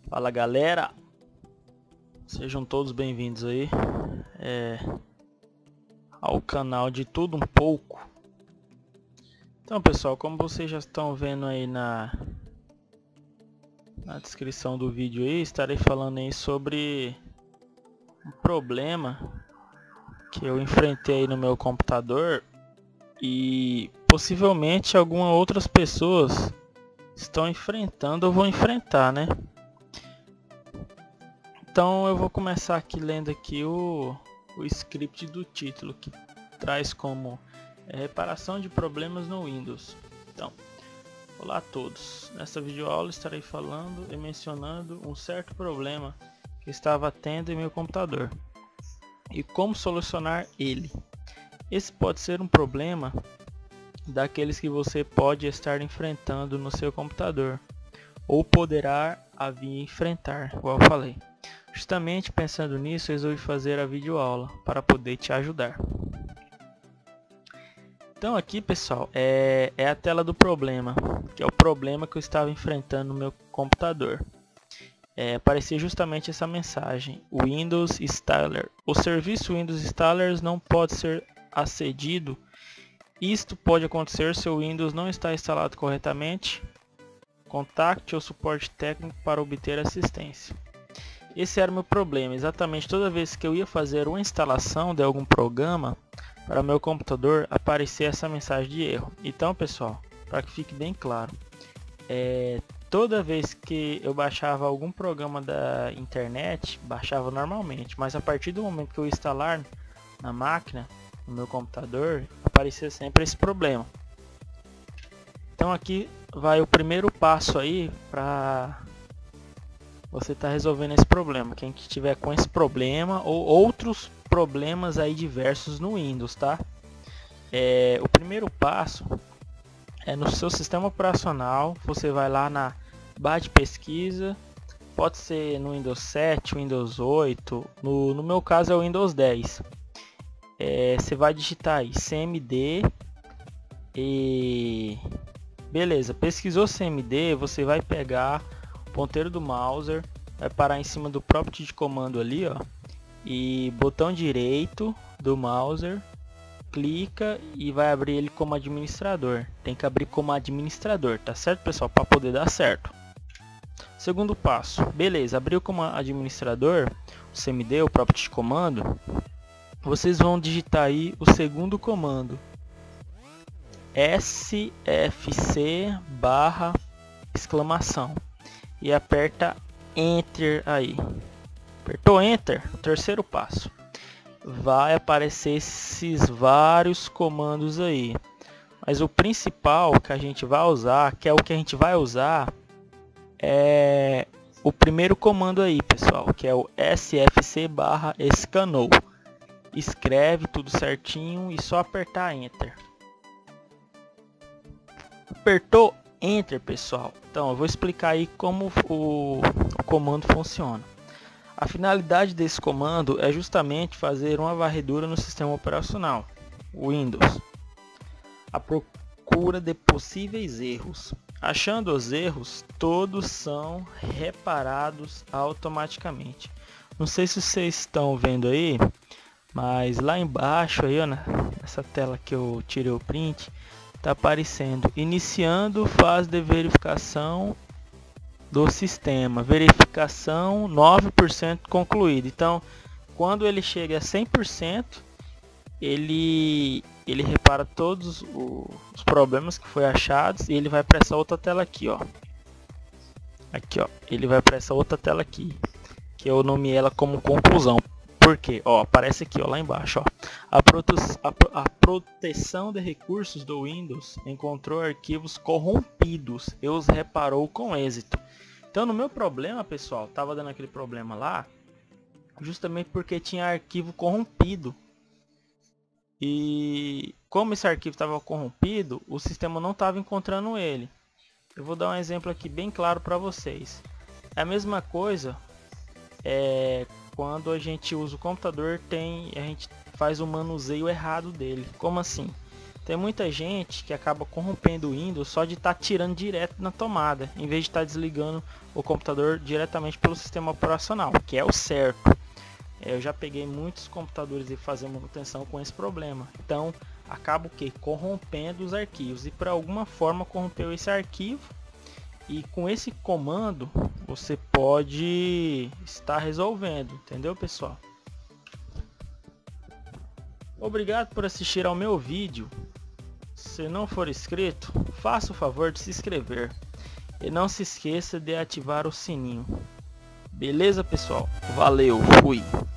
Fala galera, sejam todos bem-vindos aí ao canal de tudo um pouco. Então pessoal, como vocês já estão vendo aí na descrição do vídeo aí, estarei falando aí sobre um problema que eu enfrentei aí no meu computador e possivelmente algumas outras pessoas estão enfrentando ou vão enfrentar, né? Então eu vou começar aqui lendo aqui o script do título, que traz como reparação de problemas no Windows. Então, olá a todos. Nessa videoaula estarei falando e mencionando um certo problema que estava tendo em meu computador e como solucionar ele. Esse pode ser um problema daqueles que você pode estar enfrentando no seu computador ou poderá vir enfrentar, igual eu falei. Justamente pensando nisso, resolvi fazer a videoaula para poder te ajudar. Então aqui pessoal, é a tela do problema, que é o problema que eu estava enfrentando no meu computador. Aparecia justamente essa mensagem: Windows Installer. O serviço Windows Installer não pode ser acedido. Isto pode acontecer se o Windows não está instalado corretamente. Contacte o suporte técnico para obter assistência. Esse era o meu problema. Exatamente toda vez que eu ia fazer uma instalação de algum programa para meu computador, aparecia essa mensagem de erro. Então pessoal, para que fique bem claro, toda vez que eu baixava algum programa da internet, baixava normalmente, mas a partir do momento que eu instalar na máquina, no meu computador, aparecia sempre esse problema. Então aqui vai o primeiro passo aí para você está resolvendo esse problema. Quem que tiver com esse problema ou outros problemas aí diversos no Windows, tá? O primeiro passo é no seu sistema operacional. Você vai lá na barra de pesquisa, pode ser no Windows 7, Windows 8, no meu caso é o Windows 10. Você vai digitar aí cmd e beleza, pesquisou cmd, você vai pegar ponteiro do mouse, vai parar em cima do próprio de comando ali, ó, e botão direito do mouse, clica e vai abrir ele como administrador. Tem que abrir como administrador, tá certo pessoal, para poder dar certo. Segundo passo, beleza, abriu como administrador o cmd, o próprio de comando. Vocês vão digitar aí o segundo comando, sfc barra exclamação, e aperta Enter aí. Apertou Enter, terceiro passo. Vai aparecer esses vários comandos aí. Mas o principal que a gente vai usar, que é o que a gente vai usar, é o primeiro comando aí, pessoal, que é o sfc barra scanou. Escreve tudo certinho e só apertar Enter. Apertou Enter, pessoal. Então eu vou explicar aí como o comando funciona. A finalidade desse comando é justamente fazer uma varredura no sistema operacional Windows, à procura de possíveis erros. Achando os erros, todos são reparados automaticamente. Não sei se vocês estão vendo aí, mas lá embaixo aí, ó, nessa tela que eu tirei o print, está aparecendo iniciando fase de verificação do sistema, verificação 9% concluída. Então quando ele chega a 100%, ele repara todos os problemas que foi achados e ele vai para essa outra tela aqui, ó. Aqui, ó, ele vai para essa outra tela aqui, que eu nomeei ela como conclusão. Porque, ó, aparece aqui, ó, lá embaixo, ó, a proteção de recursos do Windows encontrou arquivos corrompidos e os reparou com êxito. Então no meu problema, pessoal, tava dando aquele problema lá, justamente porque tinha arquivo corrompido. E como esse arquivo estava corrompido, o sistema não estava encontrando ele. Eu vou dar um exemplo aqui bem claro para vocês. É a mesma coisa quando a gente usa o computador, a gente faz o manuseio errado dele. Como assim? Tem muita gente que acaba corrompendo o Windows só de estar tirando direto na tomada, em vez de estar desligando o computador diretamente pelo sistema operacional, que é o certo. Eu já peguei muitos computadores e fazer manutenção com esse problema. Então acaba o que? Corrompendo os arquivos, e por alguma forma corrompeu esse arquivo, e com esse comando você pode estar resolvendo, entendeu, pessoal? Obrigado por assistir ao meu vídeo. Se não for inscrito, faça o favor de se inscrever e não se esqueça de ativar o sininho. Beleza, pessoal? Valeu, fui!